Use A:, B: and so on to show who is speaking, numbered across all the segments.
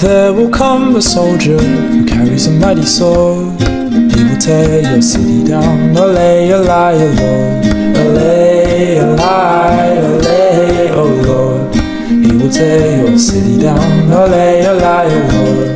A: There will come a soldier who carries a mighty sword. He will tear your city down. Olay, olay, oh Lord. Olay, olay, olay, oh Lord. He will tear your city down. Olay, olay, oh Lord.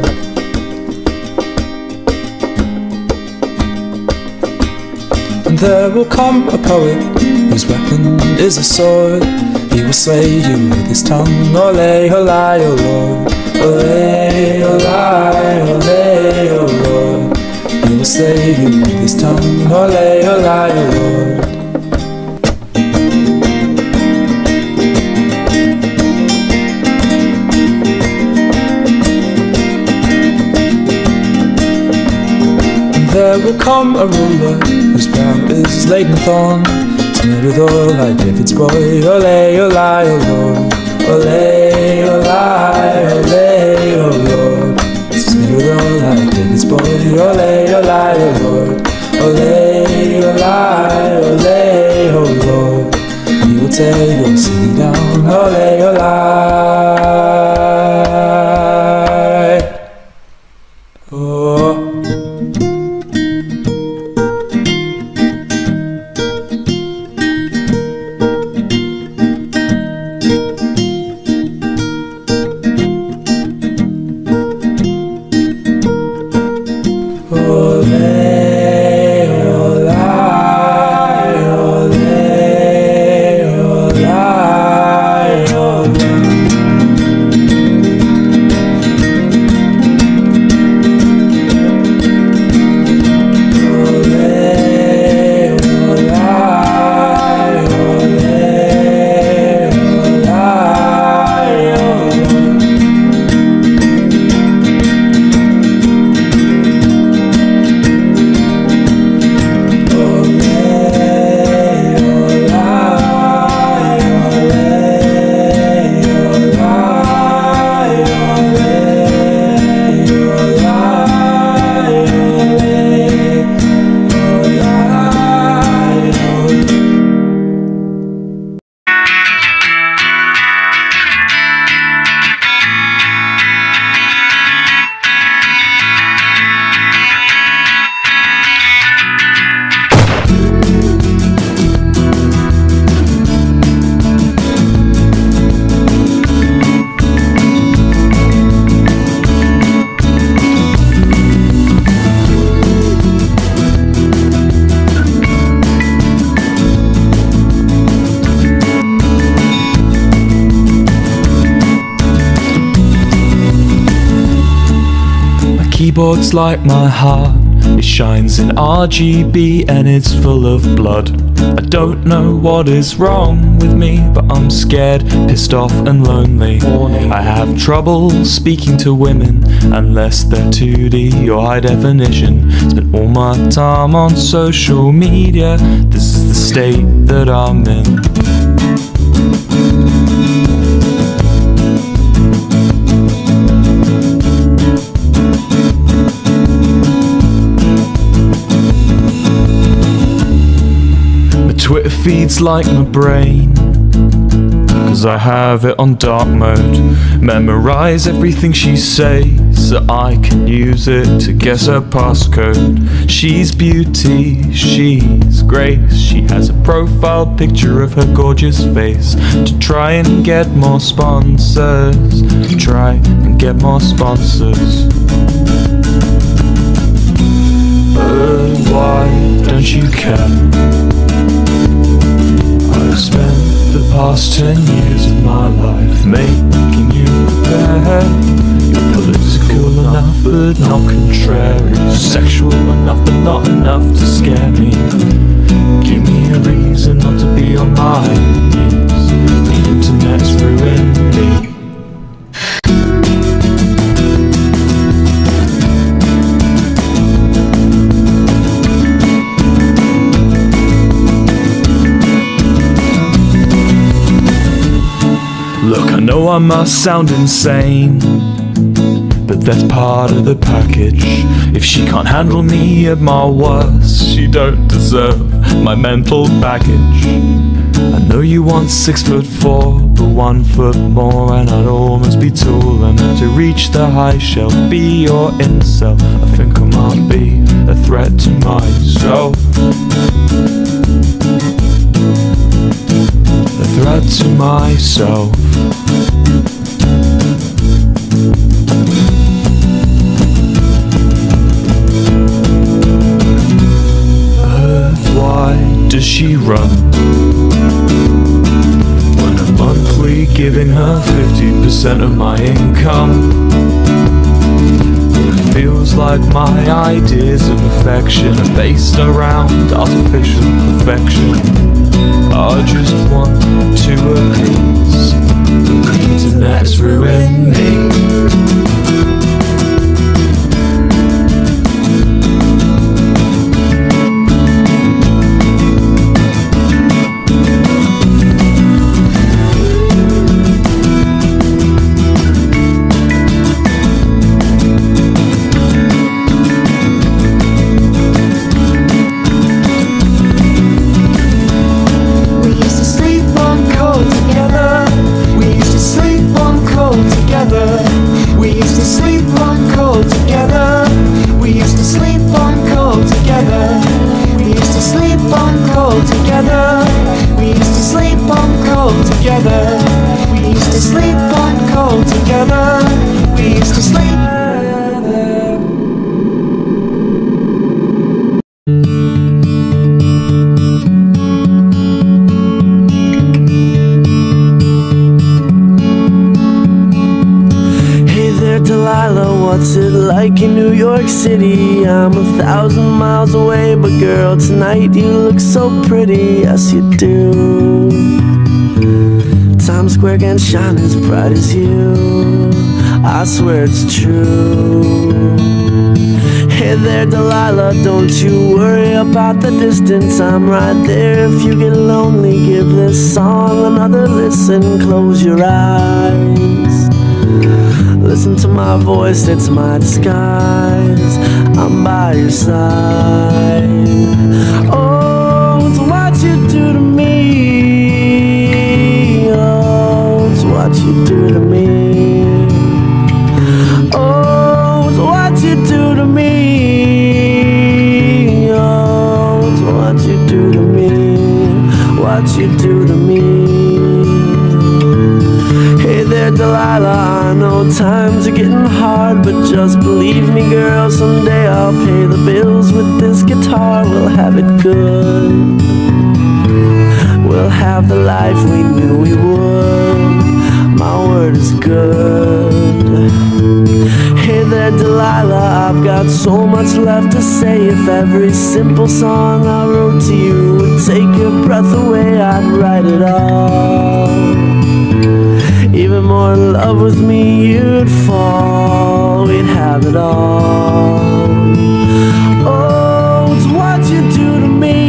A: And there will come a poet whose weapon is a sword. He will slay you with his tongue. Olay, olay, oh Lord. Olay, olay, olay, oh Lord. He will slay you with his tongue. Olay, olay, oh Lord. There will come a ruler whose brow is laden thorn, smeared with oil like David's boy. Olay, olay, oh Lord. Olay, olay, olay, oh Lord. Smeared with oil like David's boy. Olay, olay, oh Lord. Olay, olay, olay, oh Lord. He will tear your city down. Olay, olay, oh.
B: Keyboard's like my heart, it shines in RGB and it's full of blood. I don't know what is wrong with me, but I'm scared, pissed off and lonely. I have trouble speaking to women unless they're 2D or high definition. Spend all my time on social media, this is the state that I'm in. Twitter feeds like my brain, cause I have it on dark mode. Memorize everything she says so I can use it to guess her passcode. She's beauty, she's grace. She has a profile picture of her gorgeous face. To try and get more sponsors, try and get more sponsors. But why don't you care? I've spent the past 10 years of my life making you prepare. You're political enough but not contrary, sexual enough but not enough to scare me. Give me a reason not to be on my knees. The internet's ruined me. Look, I know I must sound insane, but that's part of the package. If she can't handle me at my worst, she don't deserve my mental baggage. I know you want 6'4", but 1 foot more and I'd almost be tall and to reach the high shelf. Be your incel, I think I might be a threat to myself. A threat to myself. Why does she run when I'm monthly giving her 50% of my income? It feels like my ideas of affection are based around artificial perfection. I just want to appease, the internet's ruined me.
C: What's it like in New York City? I'm 1,000 miles away, but girl, tonight you look so pretty. Yes, you do. Times Square can't shine as bright as you. I swear it's true. Hey there, Delilah, don't you worry about the distance. I'm right there if you get lonely. Give this song another listen. Close your eyes. Listen to my voice, it's my disguise. I'm by your side. Oh, it's what you do to me. Oh, it's what you do to me. Oh, it's what you do to me. Oh, it's what you do to me. What you do to me. Hey there, Delilah, I know times are getting hard, but just believe me, girl, someday I'll pay the bills with this guitar. We'll have it good. We'll have the life we knew we would. My word is good. Hey there, Delilah, I've got so much left to say. If every simple song I wrote to you would take your breath away, I'd write it all. Even more in love with me, you'd fall. We'd have it all. Oh, it's what you do to me.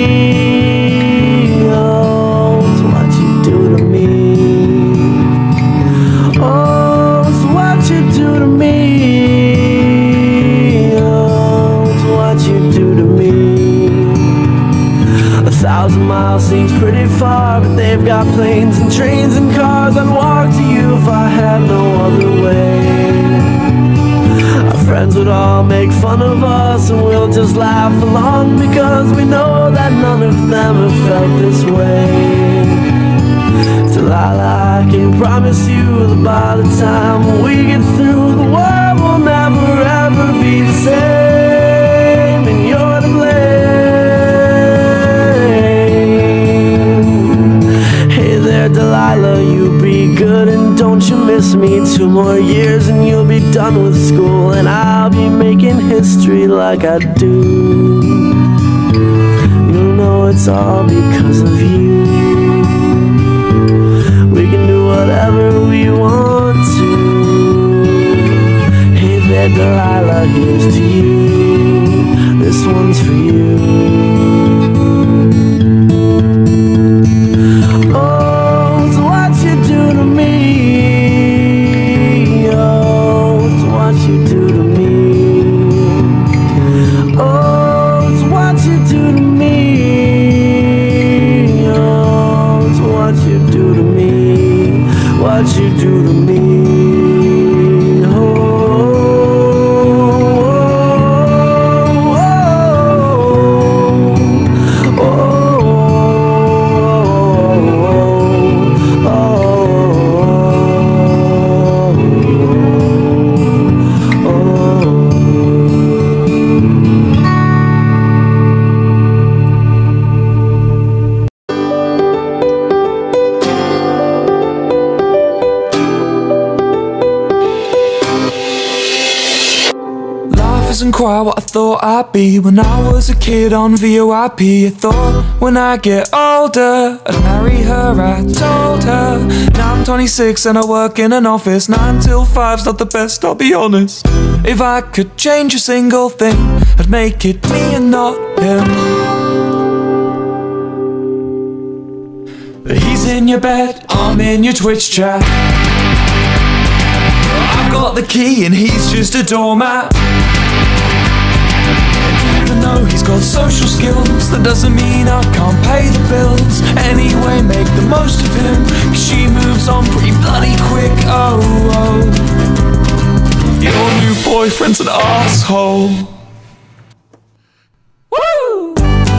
C: Oh, it's what you do to me. Oh, it's what you do to me. Oh, it's what you do to me. 1,000 miles seems pretty far, but they've got planes and trains and cars. I'd walk to you if I had no other way. Our friends would all make fun of us, and we'll just laugh along, because we know that none of them have felt this way. Delilah, I can promise you that by the time we get through, the world will never ever be the same, and you're to blame. Delilah, you be good and don't you miss me. 2 more years and you'll be done with school, and I'll be making history like I do. You know it's all because of you. We can do whatever we want to. Hey there, Delilah, here's to you. This one's for you. What you do to me.
A: wasn't quite what I thought I'd be when I was a kid on VOIP. I thought when I get older I'd marry her, I told her. Now I'm 26 and I work in an office. 9 till 5's not the best, I'll be honest. If I could change a single thing, I'd make it me and not him. But he's in your bed, I'm in your Twitch chat. I've got the key and he's just a doormat. Even though he's got social skills, that doesn't mean I can't pay the bills. Anyway, make the most of him, 'cause she moves on pretty bloody quick. Oh, oh. Your new boyfriend's an asshole. Woo!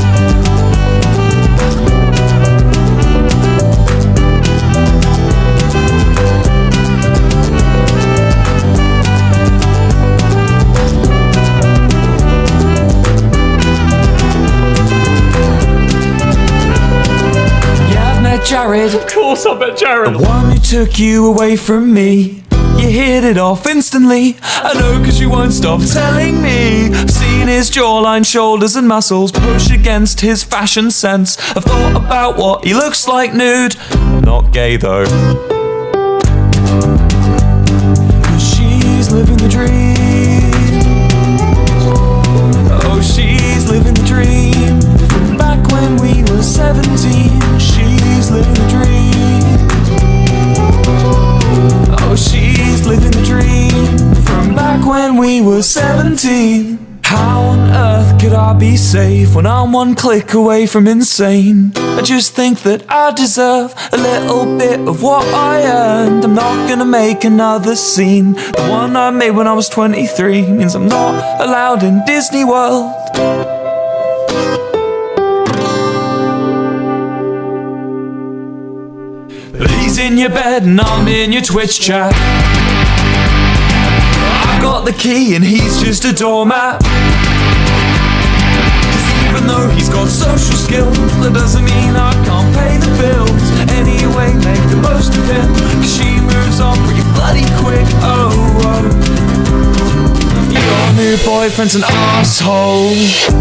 A: Jared,
B: Of course I bet Jared.
A: the one who took you away from me. You hit it off instantly. I know, 'cause you won't stop telling me. I've seen his jawline, shoulders and muscles push against his fashion sense. I've thought about what he looks like nude. I'm not gay though. 'Cause she's living the dream. Oh, she's living the dream. From back when we were 17. She's living the dream. Oh, she's living the dream. From back when we were 17. How on earth could I be safe when I'm one click away from insane? I just think that I deserve a little bit of what I earned. I'm not gonna make another scene. The one I made when I was 23 means I'm not allowed in Disney World. But he's in your bed and I'm in your Twitch chat. I've got the key and he's just a doormat. 'Cause even though he's got social skills, that doesn't mean I can't pay the bills. Anyway, make the most of him, 'cause she moves on pretty bloody quick. Oh, oh. Your new boyfriend's an asshole.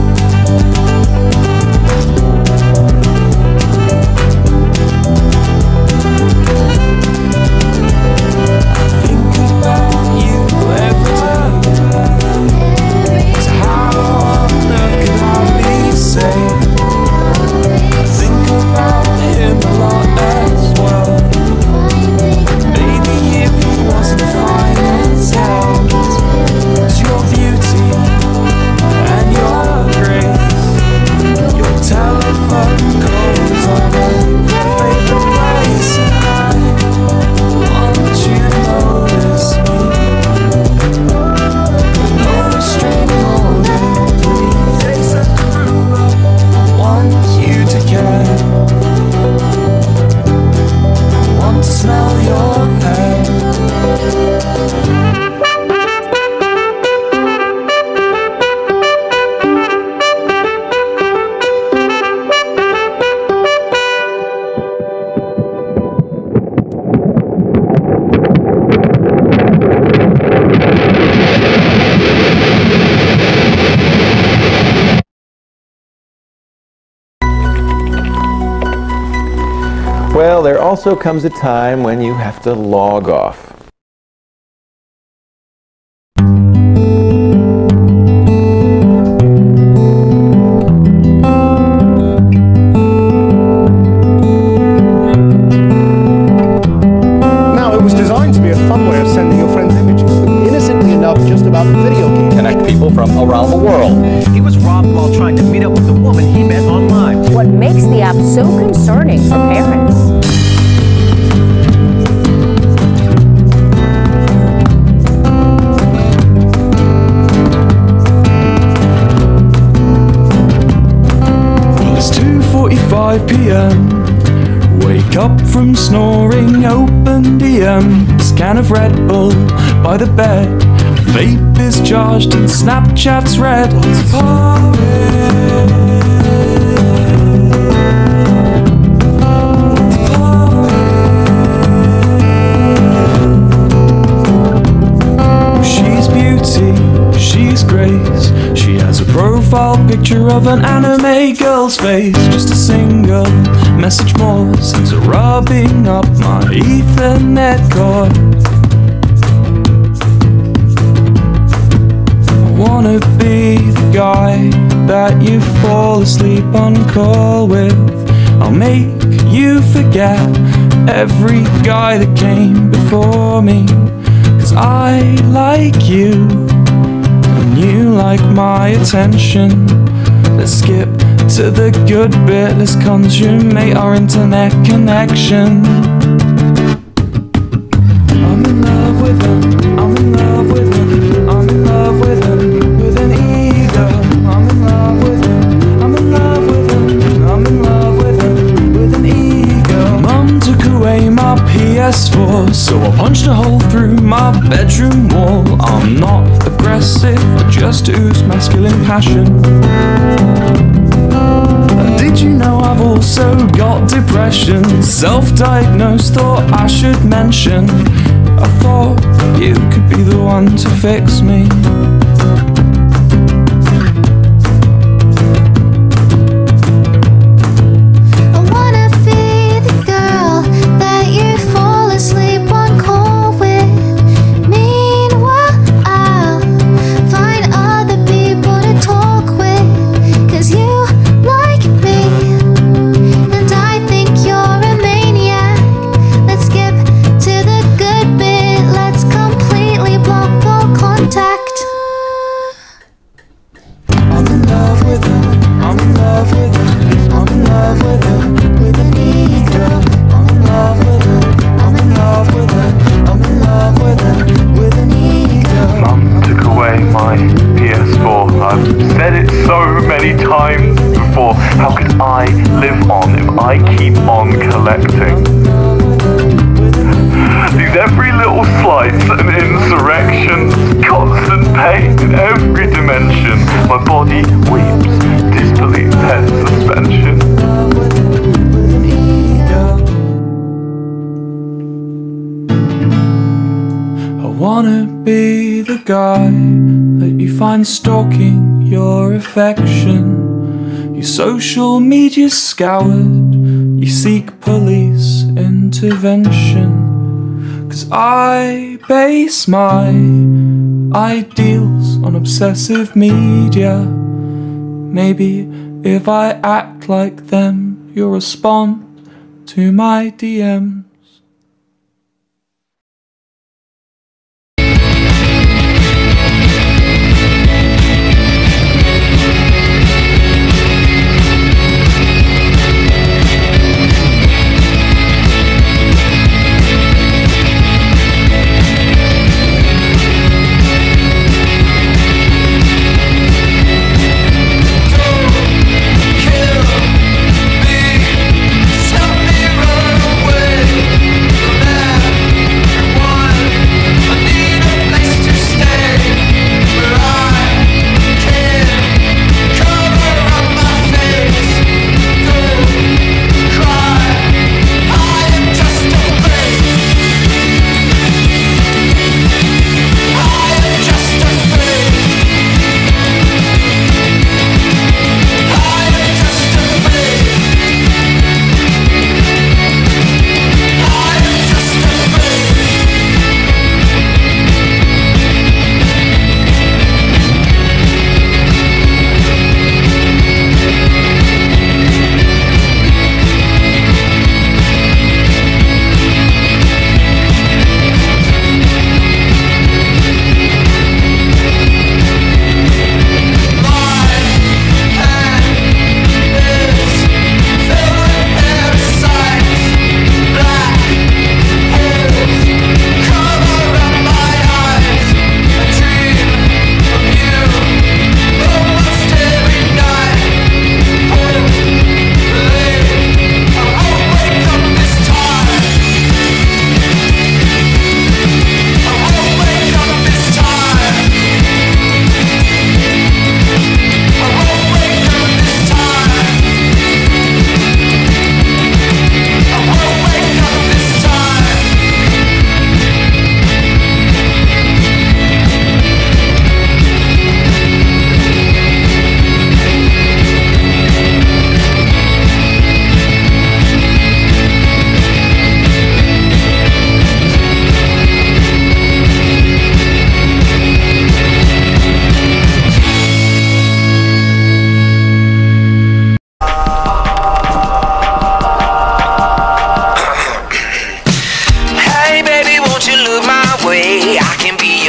D: Well, there also comes a time when you have to log off.
E: Now, it was designed to be a fun way of sending your friends images.
F: Innocently enough, just about the video game.
G: Connect people from around the world.
F: He was robbed while trying to meet up with a woman he met online.
H: What makes the app so concerning for parents?
A: Well, it's 2:45 p.m. Wake up from snoring, open DMs, can of Red Bull by the bed. Vape is charged and Snapchat's red. What's poppin'? She's beauty, she's grace.
B: picture of an anime girl's face. Just a single message more since rubbing up my Ethernet cord. I wanna be the guy that you fall asleep on call with. I'll make you forget every guy that came before me. 'Cause I like you, and you like my attention. Let's skip to the good bit, let's consummate our internet connection. I'm in love with him, I'm in love with him, I'm in love with him, with an ego. I'm in love with him, I'm in love with him, I'm in love with him, with an ego. Mum took away my PS4, so I punched a hole through my bedroom wall. I'm not aggressive, I just ooze masculine passion. Did you know I've also got depression? Self-diagnosed, thought I should mention. I thought you could be the one to fix me. How could I live on if I keep on collecting? These every little slice an insurrection, constant pain in every dimension. My body weeps, disbelief head suspension. I wanna be the guy that you find stalking your affection. Your social media scoured, you seek police intervention. 'Cause I base my ideals on obsessive media. Maybe if I act like them, you'll respond to my DMs.
I: Stop me, run away.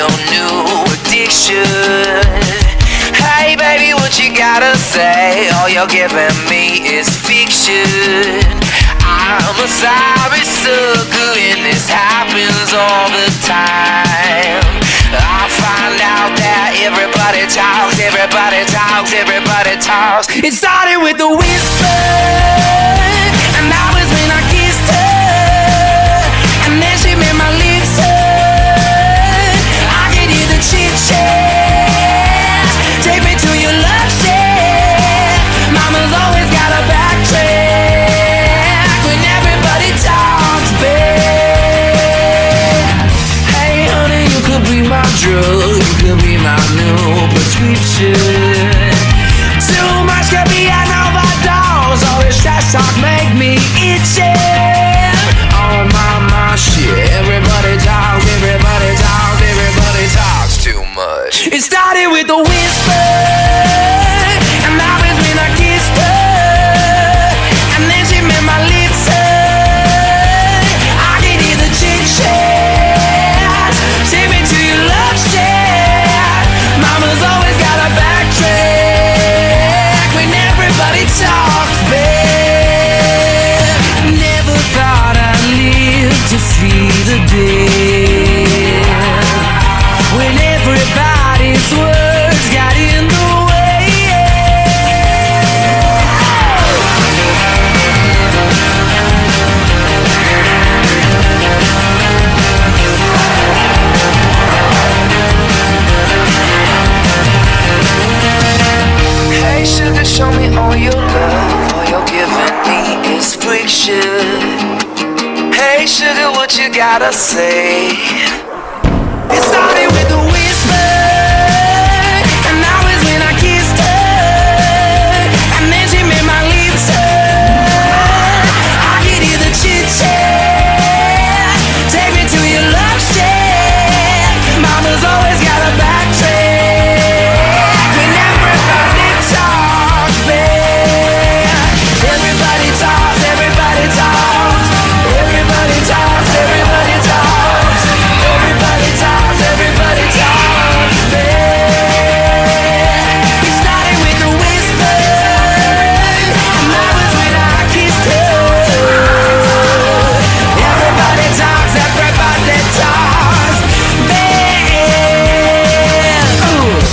I: your new addiction. Hey baby, what you gotta say? All you're giving me is fiction. I'm a sorry sucker and this happens all the time. I find out that everybody talks, everybody talks, everybody talks. It started with a whisper, and that was when I kissed her, and then she made my lips hurt. I could hear the chit chat. Take me to your love shack. Mama's always got a backtrack when everybody talks back. Hey honey, you could be my drug, you could be my new prescription. Too much could be an overdose. All this trash talk make me itchy. Oh my shit. Everybody talks, everybody talks, everybody talks too much. It started with a whisper, and that was when I kissed her, and then she made my lips hurt. I could hear the chit chat. Take me to your love shack. Mama's always got a backtrack when everybody talks back. Never thought I'd live to see the day when everybody's words got in the way. Hey sugar, show me all your love. All you're giving me is friction. Hey sugar, what you gotta say? It started with a whisper, and that was when I kissed her, and then she made my lips hurt. I could hear the chit chat. Take me to your love shack. Mama's always got a backtrack when everybody talks back. Everybody talks, everybody talks, everybody talks, everybody talks, everybody talks, everybody talks back. We started with a whisper, and that was when I kissed her. Everybody talks, everybody talks back. Ooh.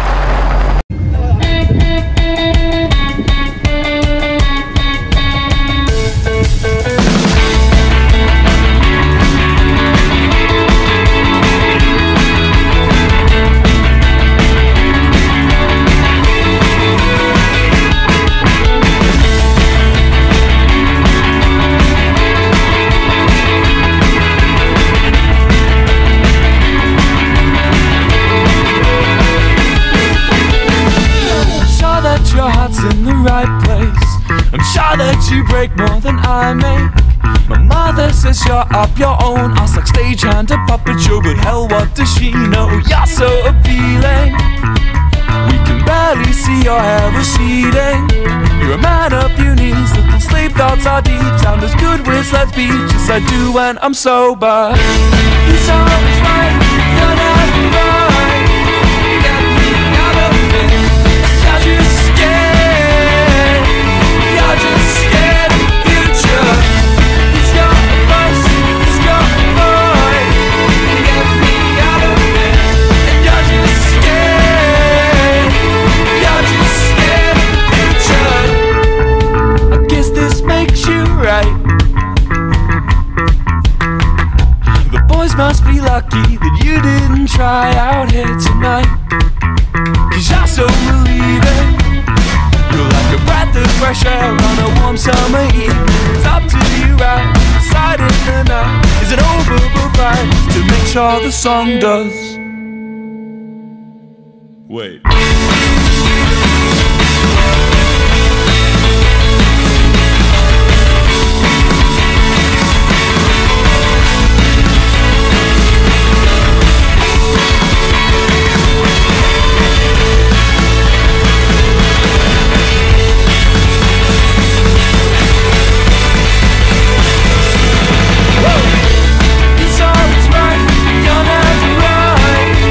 A: I'm sure that your heart's in the right place. I'm sure that you break more than I make. My mother says you're up your own ass like stagehand, a puppet show. But hell, what does she know? You're so appealing. We can barely see your hair receding. You're a man of few needs. Little sleep thoughts are deep. Sound as good with let's be just I do when I'm sober. It's always right, you're never right. Get me out of it. You're just scared. You're just scared of the future. It's your advice, it's your voice. Get me out of it. And you're just scared. You're just scared of the future. I guess this makes you right. The boys must be lucky that you didn't try out here tonight. 'Cause you're so believing. You're like a breath of fresh air on a warm summer eve. It's up to you right side in the night. Is it over before to make sure the song does? Wait. It's always right, you're never right.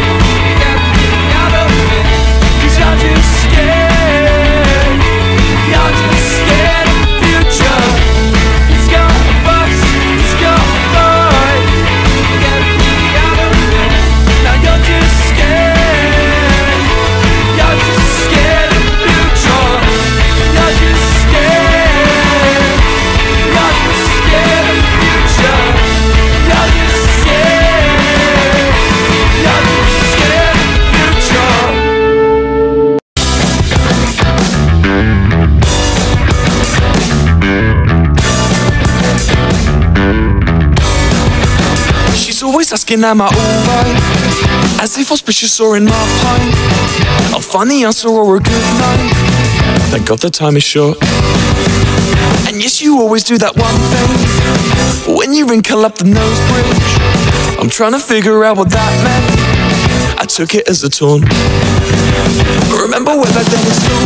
A: Always asking am I alright, as if auspicious or in my pint. I'll find the answer or a good night. Thank God the time is short. And yes, you always do that one thing when you wrinkle up the nose bridge. I'm trying to figure out what that meant. I took it as a taunt. Remember way back then in school?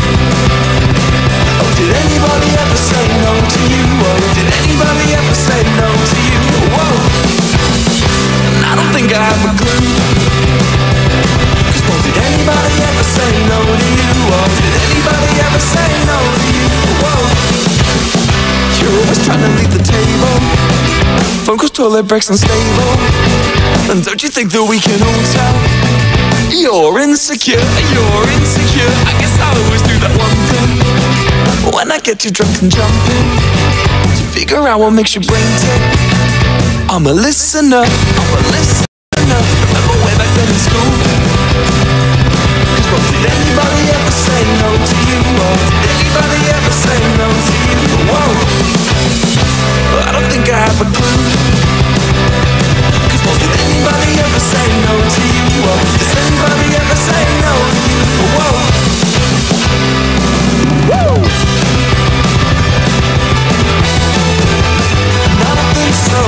A: Oh, did anybody ever say no to you? Oh, did anybody ever say no to you? Whoa, and I don't think I have a clue. Cause well, did anybody ever say no to you? Oh, did anybody ever say no to you? Whoa, you're always trying to leave the table. Phone calls, toilet breaks, unstable. And don't you think that we can all tell you're insecure, you're insecure? I guess I always do that one thing when I get too drunk and jump in to figure out what makes your brain tick. I'm a listener, I'm a listener. Remember way back then in school? Cause well, did anybody ever say no to you? Or did anybody ever say no to you? Whoa, well, I don't think I have a clue. Cause well, did anybody ever say no to you? Or did anybody ever say no to you? Whoa, woo! I don't think so.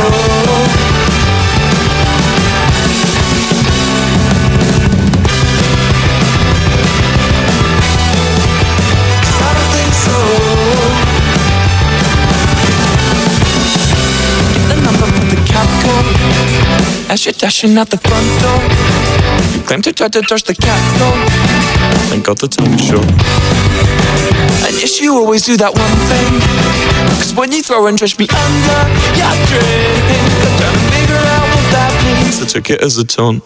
A: As you're dashing out the front door, you claim to try to dodge the cat door. Thank God the time is short. And yes, you always do that one thing, cause when you throw and dredge me under your drink, I'm trying to figure out what that means. I took it as a taunt.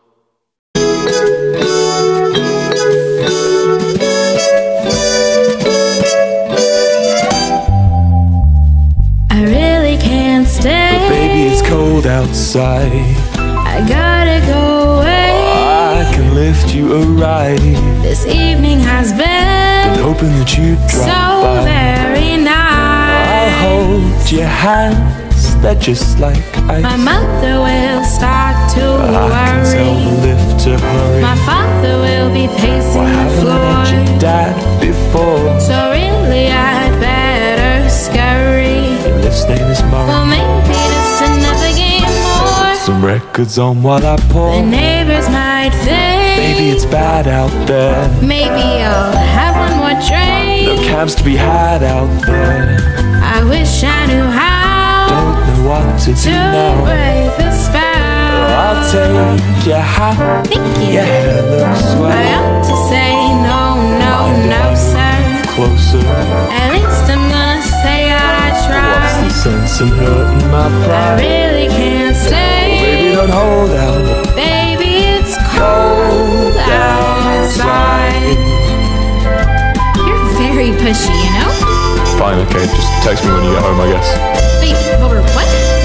J: I really can't stay,
A: but baby, it's cold outside.
J: I gotta go away.
A: I can lift you a ride.
J: This evening has been
A: hoping that you'd drop
J: so
A: by.
J: very nice.
A: I'll hold your hands, they're just like ice.
J: My mother will start to
A: I can tell the
J: worry.
A: lift to hurry.
J: My father will be pacing
A: Why
J: the
A: haven't I met your
J: floor.
A: dad before?
J: So really I'd better scurry.
A: Your lift's name is Murray.
J: Well, maybe just another game more.
A: Some records on while I pour.
J: The neighbors might think,
A: baby, it's bad out there.
J: maybe I'll have one more drink.
A: No cabs to be had out there.
J: I wish I knew how
A: Don't know what to do
J: to
A: now.
J: break the spell.
A: I'll take your hat.
J: Thank you.
A: Your hair looks swell.
J: I ought to say no, no,
A: Mind if
J: no,
A: I
J: sir.
A: move closer?
J: At least I'm gonna say I
A: What's the
J: tried.
A: sense in hurting my
J: I
A: pride?
J: really can't stay.
A: Baby, don't hold out.
J: Baby, it's cold outside. You're very pushy, you know?
B: Fine, okay, just text me when you get home, I guess.
J: Wait, Wilbur, what?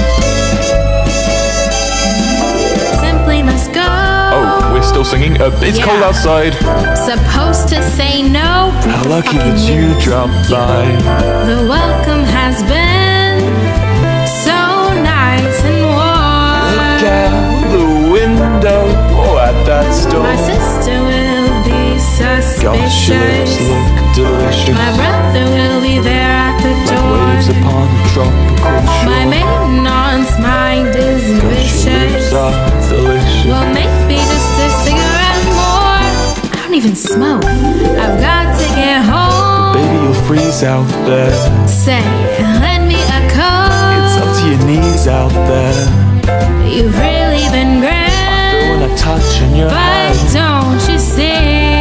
J: Simply must go.
B: Oh, we're still singing? It's cold
J: Yeah.
B: outside.
J: Supposed to say no.
A: How lucky that you dropped by.
J: The welcome has been so nice and warm.
A: Look out the window, oh, at that store.
J: My sister will be
A: Gosh, your lips
J: suspicious.
A: look delicious.
J: My brother will be there at the
A: Like
J: door.
A: waves upon a tropical shore.
J: My maiden aunt's mind is
A: Gosh, your
J: vicious.
A: lips are delicious.
J: Well, maybe just a cigarette more. I don't even smoke. I've got to get home.
A: Baby, you'll freeze out there.
J: Say, lend me a coat.
A: It's up to your knees out there.
J: You've really been
A: Feel
J: grand,
A: when I touch on your
J: but
A: hand.
J: don't you see?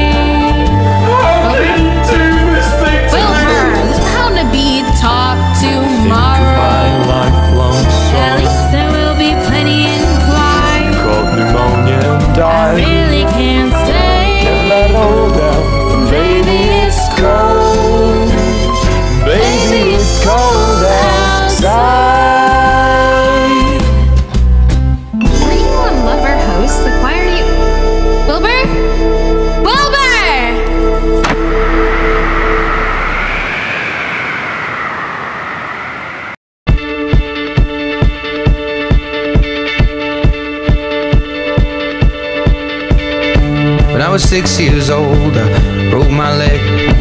J: Wilbur, there's bound to be talk
A: Think of
J: tomorrow.
A: my lifelong
J: At
A: sorrow.
J: least there will be plenty in Clyde.
A: Caught pneumonia and
J: I
A: died.
J: really can't stay.
A: Never let hold out. Baby, it's cold. Baby, it's cold outside.
J: Where are you going, lover?
I: When I was 6 years old, I broke my leg.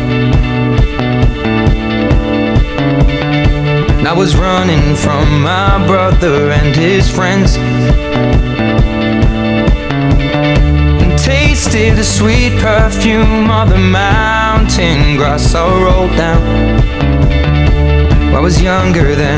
I: And I was running from my brother and his friends, and tasted the sweet perfume of the mountain grass I rolled down. I was younger then.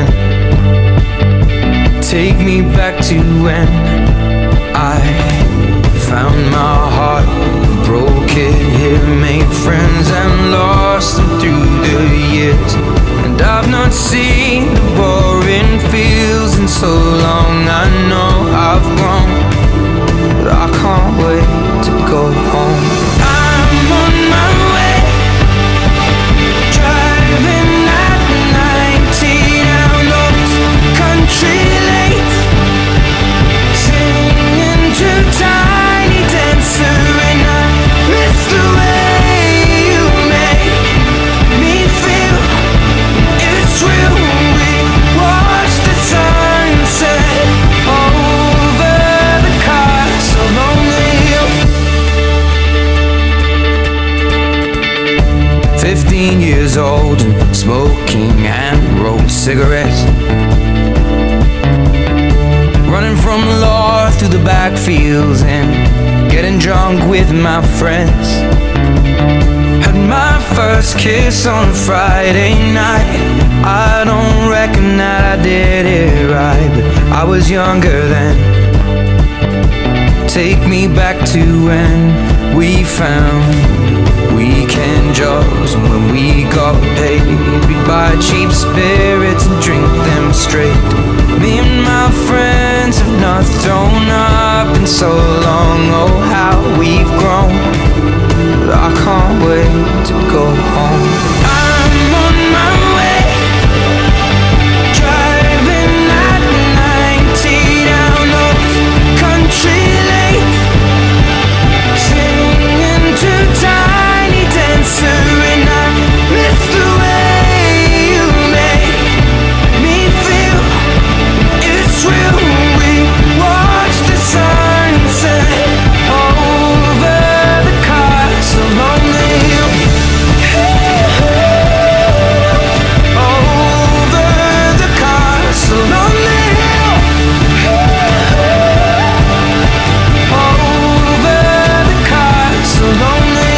I: Take me back to when I found my heart, broke it here, made friends and lost them through the years. And I've not seen the boring fields in so long. I know I've grown, but I can't wait to go home. I'm on my way, driving at 90 down those country lanes, singing to Tiny Dancer, and I miss the way you make me feel. It's real. We watch the sunset over the castle on the hill. 15 years old, smoking and rolled cigarettes, running from the law through the backfields and getting drunk with my friends. Had my first kiss on a Friday night. I don't reckon that I did it right, but I was younger then. Take me back to when we found weekend jobs, and when we got paid, we'd buy cheap spirits and drink them straight. Me and my friends have not thrown up in so long. Oh, how we've grown, but I can't wait to go home. I'm on my way, driving at 90 down those country lanes, singing to Tiny Dancer, and I miss the way you make me feel. It's real. We watch the sunset over the castle on the hill. Over the castle on the hill. Over the castle on the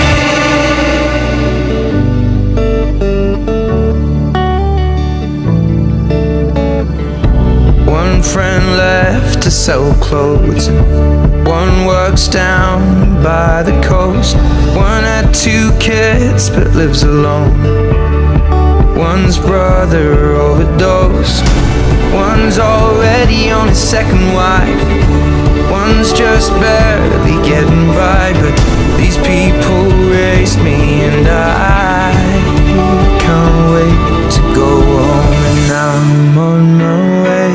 I: hill. One friend left to sell clothes, one works down by the coast. One had 2 kids but lives alone. One's brother overdosed. One's already on his second wife. One's just barely getting by. But these people raised me, and I can't wait to go home. And I'm on my way.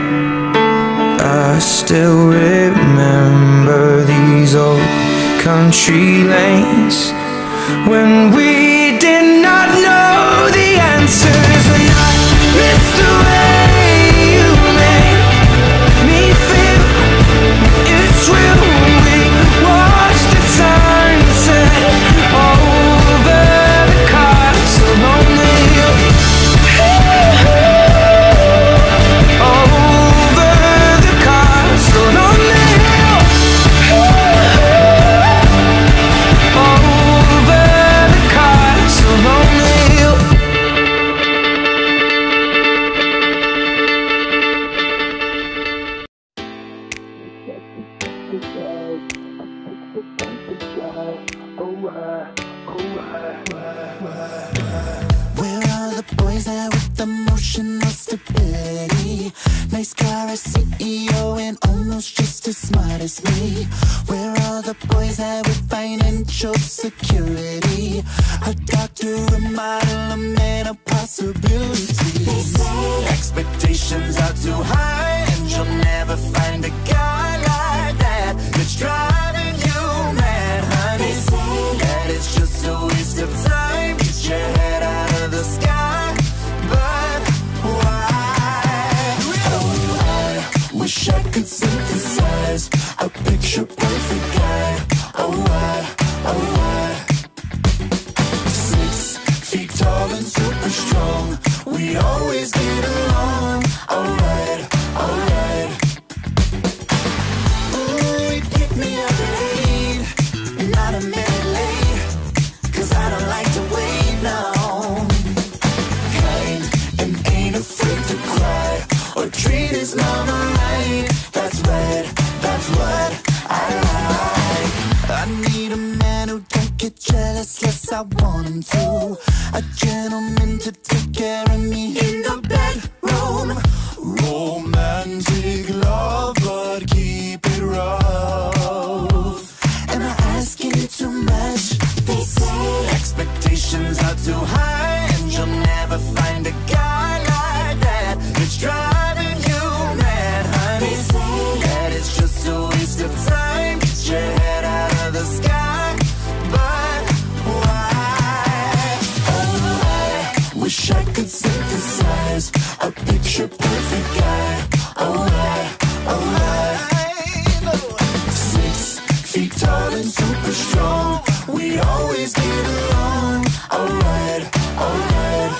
I: I still remember these old country lanes when we did not know the answers, and I miss the way you make me feel. It's real. We watch the sunset over the castle on the hill. Over the castle on the hill. Over the castle on the hill.
K: Where are the boys there with emotional stability? Nice car, a CEO, and almost just as smart as me. Where are the boys there with financial security? A doctor, a model, a man of possibilities. Expectations are too high, and you'll never find a guy like that. It's driving you mad, honey. That it's just a waste of time. Get your head out of the sky. But why? Oh, I wish I could synthesize a picture perfect guy. Oh, we always get along. Alright, alright. Ooh, he picked me up late, not a minute late, 'cause I don't like to wait, no. Kind and ain't afraid to cry or treat his mama right. That's right, that's what I like. I need a man who don't get jealous, yes I want him to. A gentleman to take care of me in the bedroom. Romantic love, but keep it rough. Am I asking you too much? They say expectations are too high, and you'll never find a guy like that. It's driving you mad, honey. They say that it's just a waste of time. Get your head out of the sky, but why? Oh, I wish I could synthesize a picture perfect guy. Oh, I 6 feet tall and super strong. We always get along. Alright, alright.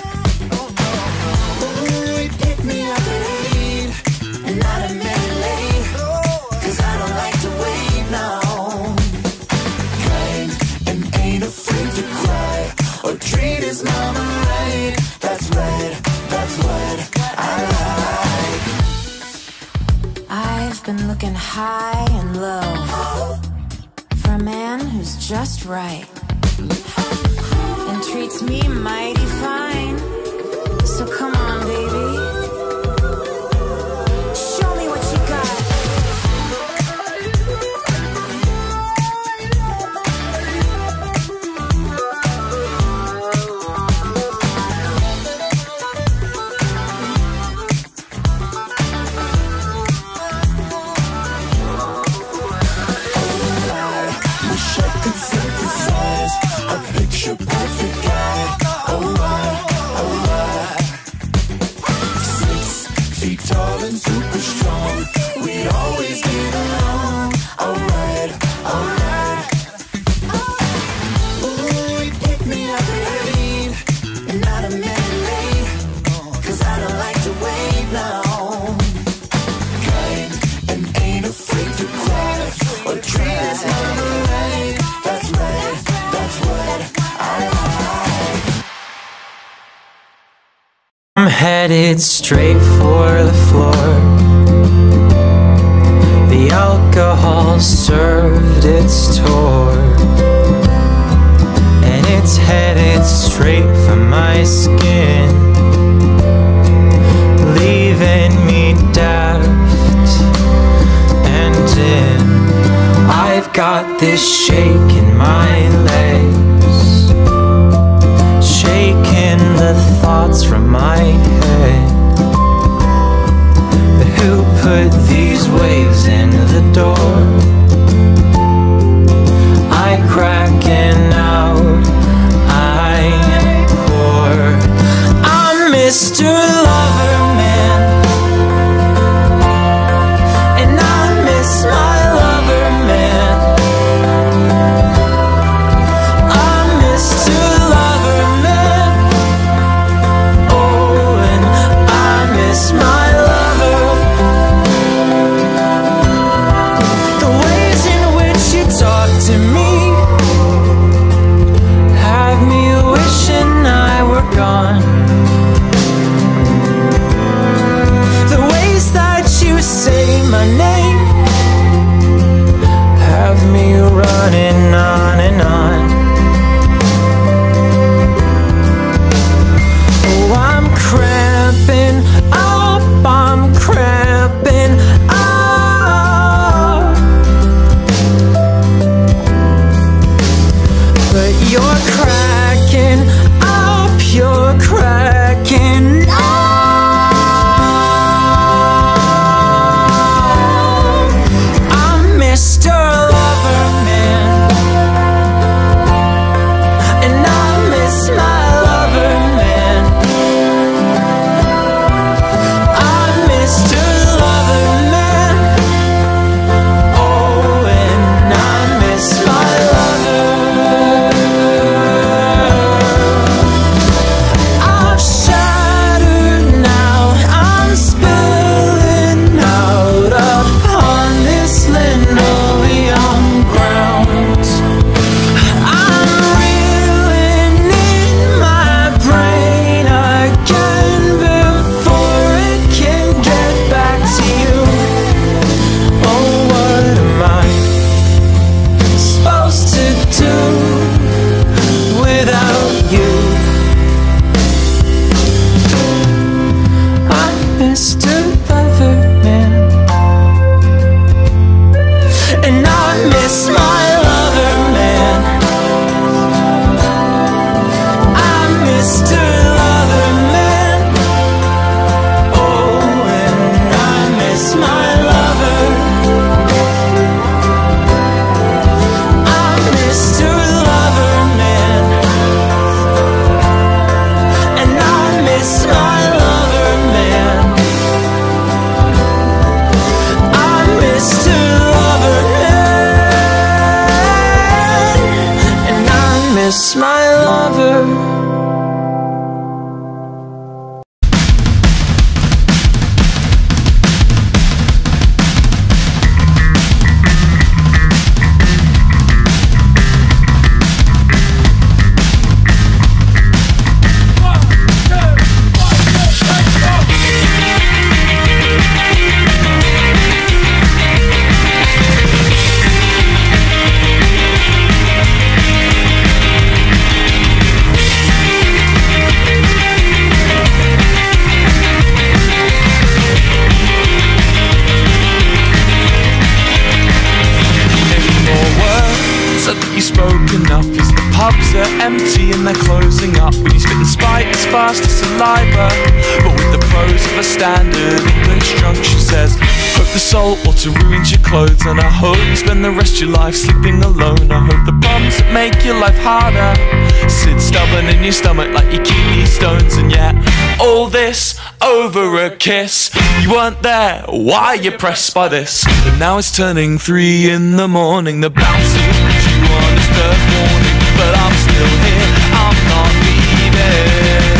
K: Ooh, he picked me up late, not a minute late, 'cause I don't like to wait, no. Kind and ain't afraid to cry or treat his mama right. That's right, that's what I like.
J: I've been looking high and low for a man who's just right and treats me mighty fine. So come on, baby, show me what you got.
K: Wish I could synthesize a picture perfect guy. Oh, I 6 feet tall and super strong. We always get along. Alright, alright. Ooh, he picked me up late, not a minute late, 'cause I don't like to wait, no. Kind and ain't afraid to cry or treat his mama right. That's right, that's what I like.
A: I'm headed straight for the floor. The alcohol served its tour, and it's headed straight for my skin, leaving me daft and dim. I've got this shake in my legs, shaking the thoughts from my head. But who put these waves in the door? I cracking out, I pour. I'm Mr. Loverman, and I miss my lover man. I'm Mr. Loverman, oh, and I miss my lover. The ways in which you talk to me have me wishing I were gone.
I: miss my lover man. I'm Mr. Lover Man. Oh, and I miss my lover. I'm Mr. Lover Man, and I miss my lover man. I'm Mr. Lover Man, and I miss my lover.
B: Enough is the pubs are empty and they're closing up. When you spit and spite as fast as saliva, but with the prose of a standard English drunk, she says, hope the salt water ruins your clothes, and I hope you spend the rest of your life sleeping alone. I hope the problems that make your life harder sit stubborn in your stomach like your kidney stones. And yet all this over a kiss. You weren't there, why are you pressed by this? But now it's turning 3 in the morning. The bouncers put you on his third warning, but I'm still here, I'm not leaving.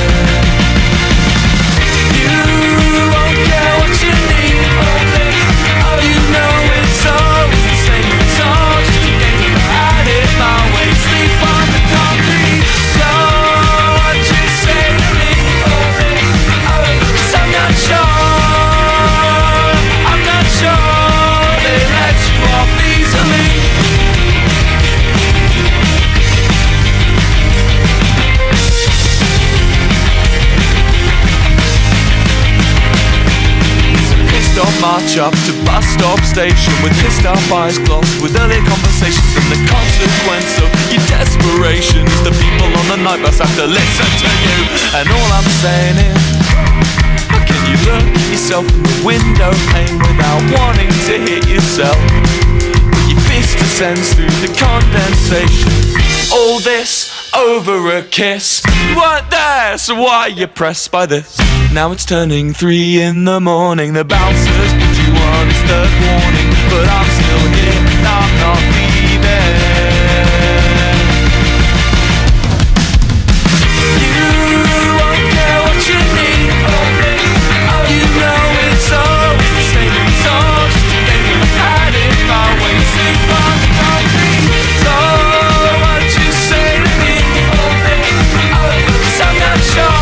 B: You won't get what you need from this. Oh, you know it's always the same. It's all just a game. I had it my way. Sleep on the concrete floor. What you say to me for this? Oh, 'cause I'm not sure. I'm not sure they let you off easily. March up to bus stop station with pissed up eyes glossed with early conversations, and the consequence of your desperation is the people on the night bus have to listen to you. And all I'm saying is, how can you look at yourself in the window pane without wanting to hit yourself? But your fist descends through the condensation. All this over a kiss. You weren't there, so why are you pressed by this? Now it's turning 3 in the morning. The bouncers put you on his third warning, but I'm still here and I'm not leaving. You won't get what you need from this. Oh, you know it's always the same. It's all just a game. I had it my way. Sleep on the concrete. So what you say to me for this? Oh, 'cause I'm not sure.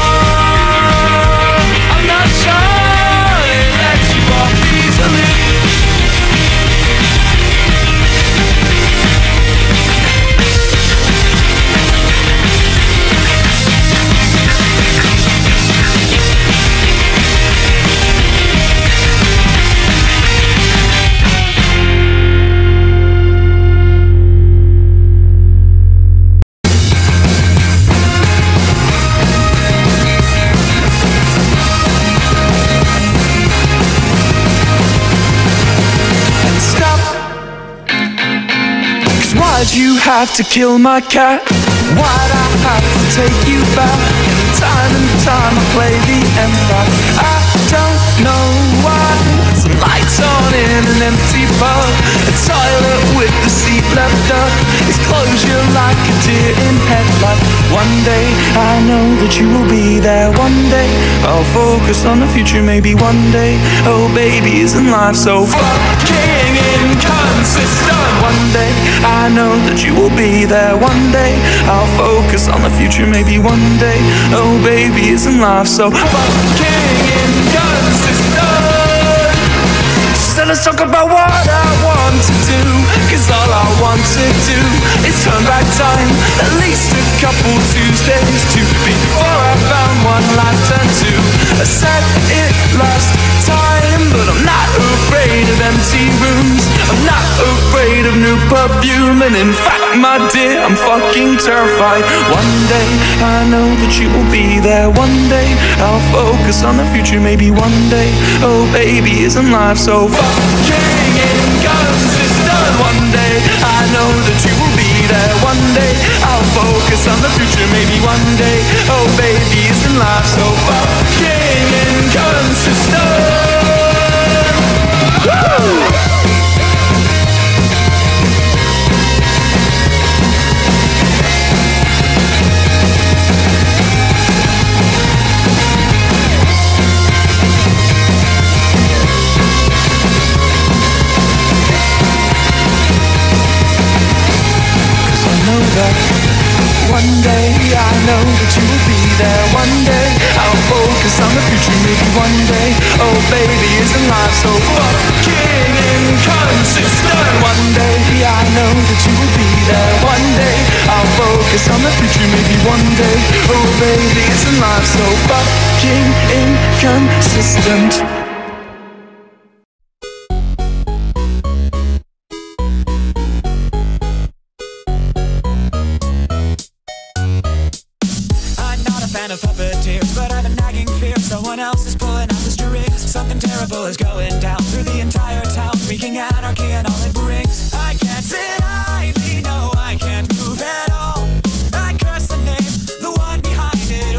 B: Why'd you have to kill my cat? Why'd I have to take you back? And time I play the empath. I don't know why. Some lights on in an empty pub, a toilet with the seat left up. It's closure like a deer in headlight. One day I know that you will be there. One day I'll focus on the future. Maybe one day, oh baby, isn't life so fucking inconsistent? One day I know that you will be there. One day I'll focus on the future. Maybe one day, oh baby, isn't life so fucking inconsistent? So let's talk about what I want to do, 'cause all I want to do is turn back time at least a couple Tuesdays to before I found one life turned to. I said it last time, but I'm not afraid of empty rooms. I'm not afraid shade of new perfume. And in fact, my dear, I'm fucking terrified. One day, I know that you will be there. One day, I'll focus on the future. Maybe one day, oh baby, isn't life so fucking inconsistent? One day, I know that you will be there. One day, I'll focus on the future. Maybe one day, oh baby, isn't life so fucking inconsistent? Woo! One day, I know that you will be there. One day, I'll focus on the future. Maybe one day, oh baby, isn't life so fucking inconsistent? One day, I know that you will be there. One day, I'll focus on the future. Maybe one day, oh baby, isn't life so fucking inconsistent?
L: Of puppeteers, but I've a nagging fear someone else is pulling out the strings. Something terrible is going down through the entire town, wreaking anarchy and all it brings. I can't sit idly, no, I can't move at all. I curse the name, the one behind it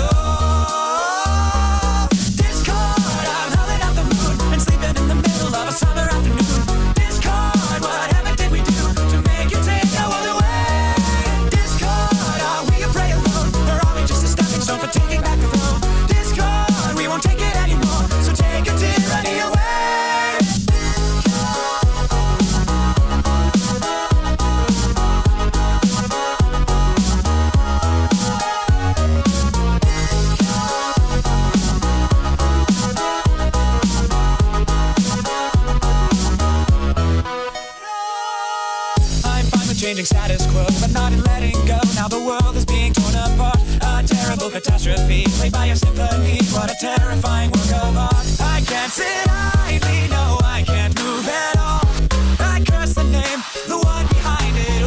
L: all. Discord, I'm howling out the moon and sleeping in the middle of a summer afternoon. Discord, whatever did we do to make you take the world away? Discord, are we a prey alone, or are we just a stepping stone for taking back the throne? Discord, we won't take it anymore, so take your tyranny away. I'm fine with changing status quo, but not in letting go. Now the world is being torn apart. A terrible catastrophe played by a symphony. What a terrifying work of art. I can't sit idly, no, I can't move at all. I curse the name, the one behind it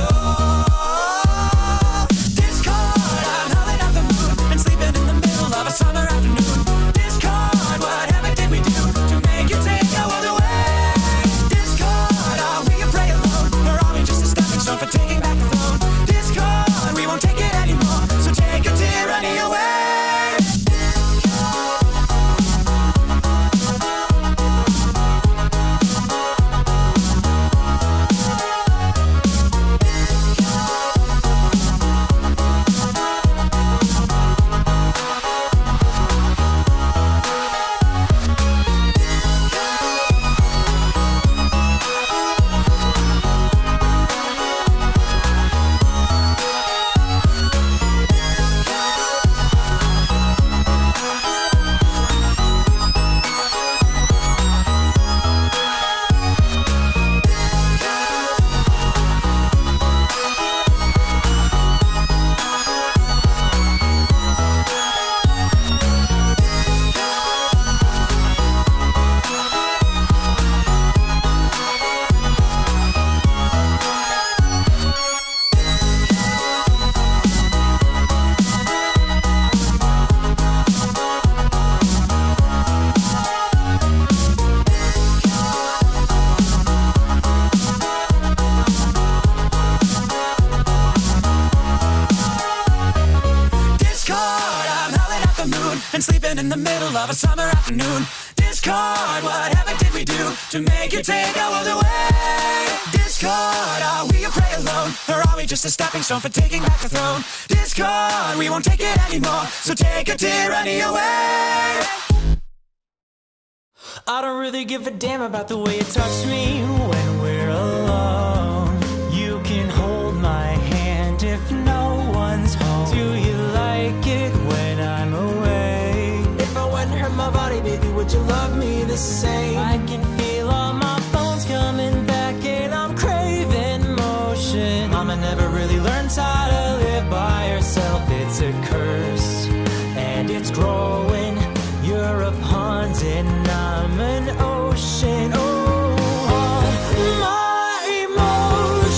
L: all. Discord, I'm howling at the moon and sleeping in the middle of a summer afternoon. Discord, whatever did we do to make you take our world away? Discord, are we a prey alone, or are we just a stepping stone for taking back the throne? Discord, we won't take it anymore, so take your tyranny away. And sleeping in the middle of a summer afternoon. Discord, whatever did we do to make you take our world away? Discord, are we a prey alone, or are we just a stepping stone for taking back the throne? Discord, we won't take it anymore, so take your tyranny away.
M: I don't really give a damn about the way you touch me when we're alone. You can hold my hand if no one's home. Do you like it when I'm away? If I wouldn't hurt my body, baby, would you love me the same? I can feel all my bones coming back and I'm craving motion. Mama never really learned how to live by herself. It's a curse and it's growing. You're a pond and I'm an ocean. Oh, all my emotions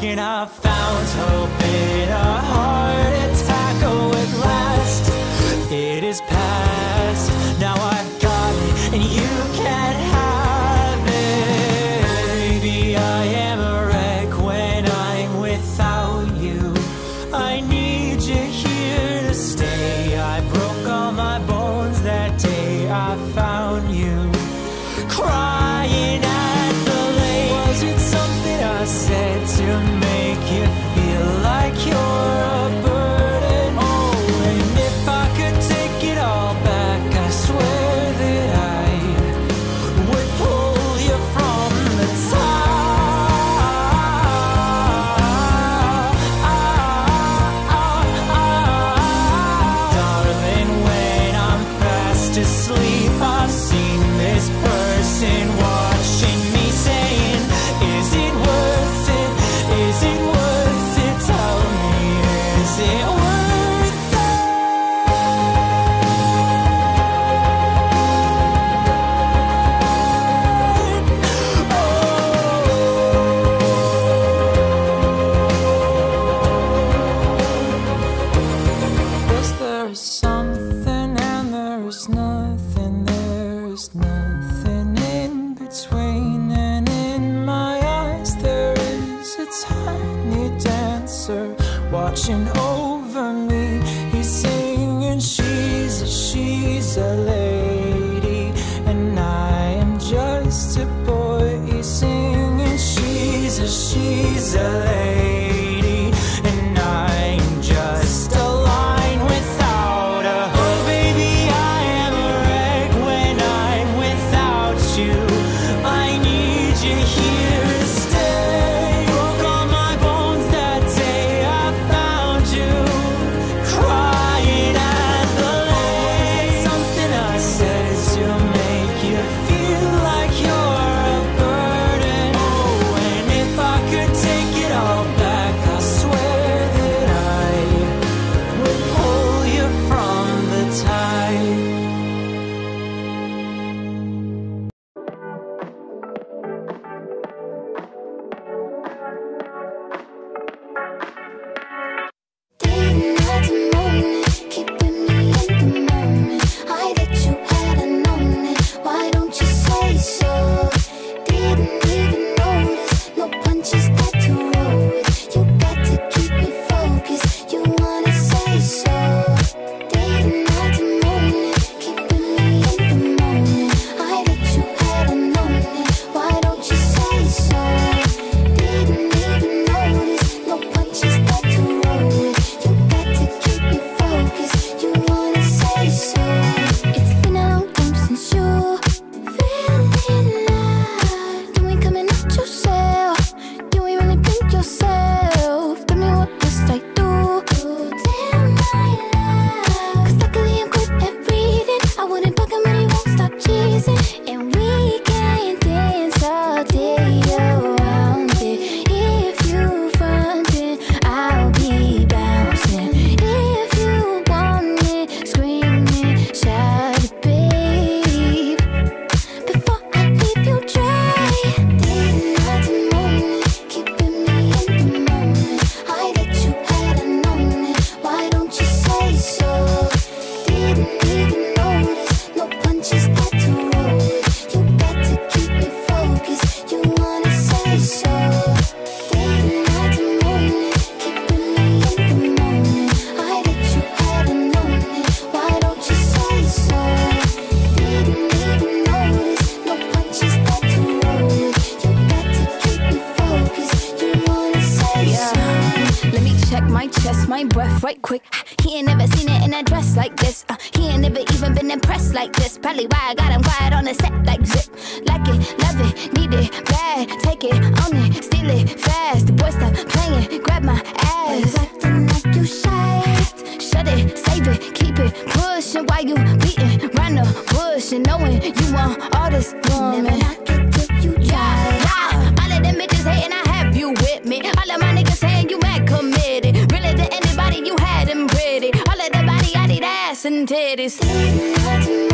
M: and I found hope in a heart attack. Oh, at last it is past. Now I've got it and you can't have it. Baby, I am a wreck when I'm without you. I need you here to stay. I broke all my bones that day I found you. Crying at the lake. Was it something I said to make you feel like you're a burden? Oh, and if I could take it all back, I swear that I would pull you from the top. Darling, when I'm fast asleep, I've seen this person watching me saying, is it worth it? Is it worth it? Tell me, is it worth it? Yes, there is something and there is nothing. There is nothing in between, and in my eyes there is a tiny dancer watching over me. He's singing, she's a lady, and I am just a boy. He's singing, she's a lady, and I'm just a line without a hook. Oh, baby, I am a wreck when I'm without you. I need you here to stay. Broke all my bones that day I found you. Crying at the lake. Something I said to make you feel like you're a burden. Oh, and if I could take it all back, I swear that I would pull you from the tide.
K: Didn't have to moan it, keeping me in the moment. I that you hadn't known it. Why don't you say so? Didn't even notice, no punches that to roll with. You got to keep me focused. You wanna say so? Didn't have to moan it, keeping me in the moment. I that you hadn't known it. Why don't you say so? Didn't even notice, no punches that to roll with. You got to keep me focused. You wanna say so? It's been a long time since you feeling alive. You ain't coming out yourself. You ain't really think yourself. Tell me what must I do to tell my love? 'Cause luckily I'm good at reading. I wouldn't bug him and he won't stop cheesing. And we can dance all day around it. If you frontin', I'll be bouncing. If you want it, screaming, shout it, babe. Before I leave you dry. Didn't have to moan it, keeping me in the moment. I that you hadn't known it. Why don't you say so? Didn't even notice, no punches that to roll with. You got to keep me focused. You wanna say so? Didn't have to moan it, keeping me in the moment. I that you hadn't known it. Why don't you say so? Didn't even notice, no punches that to roll with. You got to keep me focused. You wanna say so?
J: Let me check my chest, my breath right quick. He ain't never seen it in a dress like this. He ain't never even been impressed like this. Probably why I got him quiet on the set like zip. Like it, love it, need it, bad. Take it, own it, steal it, fast. The boy stop playing, grab my ass.
K: Acting like you shy.
J: Shut it, save it, keep it pushing while you beating round the bush and knowing you want all this woman.
K: Never knock it till you try.
J: Yeah, all of them bitches hating, I have you with me. All of my niggas saying you mad committed. Really to anybody, you had them pretty. All of the body, I need ass and titties.
K: Didn't have to